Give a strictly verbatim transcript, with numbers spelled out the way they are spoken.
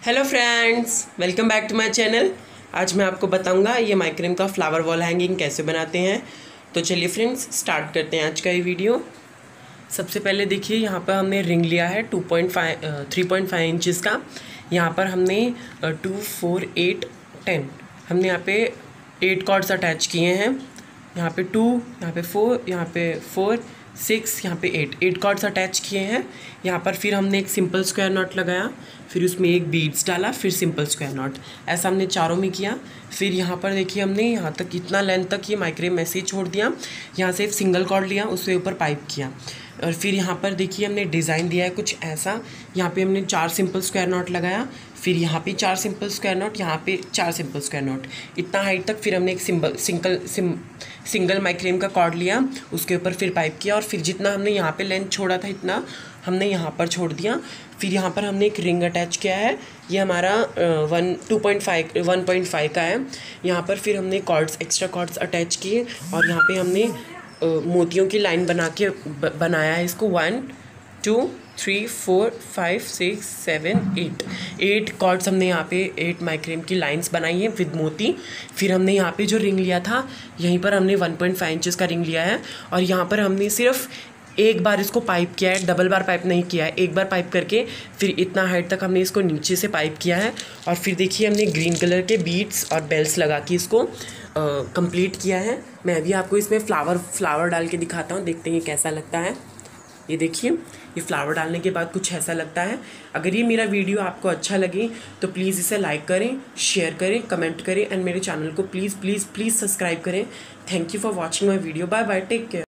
Hello friends, welcome back to my channel. आज मैं आपको बताऊंगा ये माइक्रेम का फ्लावर वॉल हैंगिंग कैसे बनाते हैं। तो चलिए फ्रेंड्स, स्टार्ट करते हैं आज का ये वीडियो। सबसे पहले देखिए, यहाँ पर हमने रिंग लिया है two point five three point five inches का। यहाँ पर हमने टू फोर एट टेन हमने यहाँ पे एट कॉर्ड्स अटैच किए हैं। यहाँ पे टू, यहाँ पे फोर, यहाँ पे फोर, सिक्स, यहाँ पे एट एट कॉर्ड्स अटैच किए हैं। यहाँ पर फिर हमने एक सिंपल स्क्वायर नॉट लगाया, फिर उसमें एक बीड्स डाला, फिर सिंपल स्क्वायर नॉट। ऐसा हमने चारों में किया। फिर यहाँ पर देखिए, हमने यहाँ तक इतना लेंथ तक ये माइक्रेम ऐसे ही छोड़ दिया। यहाँ से एक सिंगल कॉर्ड लिया, उसके ऊपर पाइप किया, और फिर यहाँ पर देखिए हमने डिज़ाइन दिया है कुछ ऐसा। यहाँ पे हमने चार सिंपल स्क्वायर नॉट लगाया, फिर यहाँ पे चार सिंपल स्क्वायर नॉट, यहाँ पे चार सिंपल स्क्वायर नॉट, इतना हाइट तक। फिर हमने एक सिंपल सिंगल सिम सिंगल माइक्रेम का कॉर्ड लिया, उसके ऊपर फिर पाइप किया, और फिर जितना हमने यहाँ पे लेंथ छोड़ा था इतना हमने यहाँ पर छोड़ दिया। फिर यहाँ पर हमने एक रिंग अटैच किया है, ये हमारा one two point five one point five का है। यहाँ पर फिर हमने कॉर्ड्स एक्स्ट्रा कॉर्ड्स अटैच किए, और यहाँ पे हमने uh, मोतियों की लाइन बना के ब, बनाया है इसको। One two three four five six seven eight eight cords हमने यहाँ पे एट माइक्रेम की लाइंस बनाई हैं विद मोती। फिर हमने यहाँ पे जो रिंग लिया था, यहीं पर हमने वन पॉइंट फाइव इंचज़ का रिंग लिया है, और यहाँ पर हमने सिर्फ एक बार इसको पाइप किया है, डबल बार पाइप नहीं किया है। एक बार पाइप करके फिर इतना हाइट तक हमने इसको नीचे से पाइप किया है, और फिर देखिए हमने ग्रीन कलर के बीड्स और बेल्स लगा के इसको कंप्लीट किया है। मैं भी आपको इसमें फ्लावर फ्लावर डाल के दिखाता हूँ, देखते हैं ये कैसा लगता है। ये देखिए, ये फ्लावर डालने के बाद कुछ ऐसा लगता है। अगर ये मेरा वीडियो आपको अच्छा लगे तो प्लीज़ इसे लाइक करें, शेयर करें, कमेंट करें, एंड मेरे चैनल को प्लीज़ प्लीज़ प्लीज़ सब्सक्राइब करें। Thank you for watching my video. Bye bye, take care.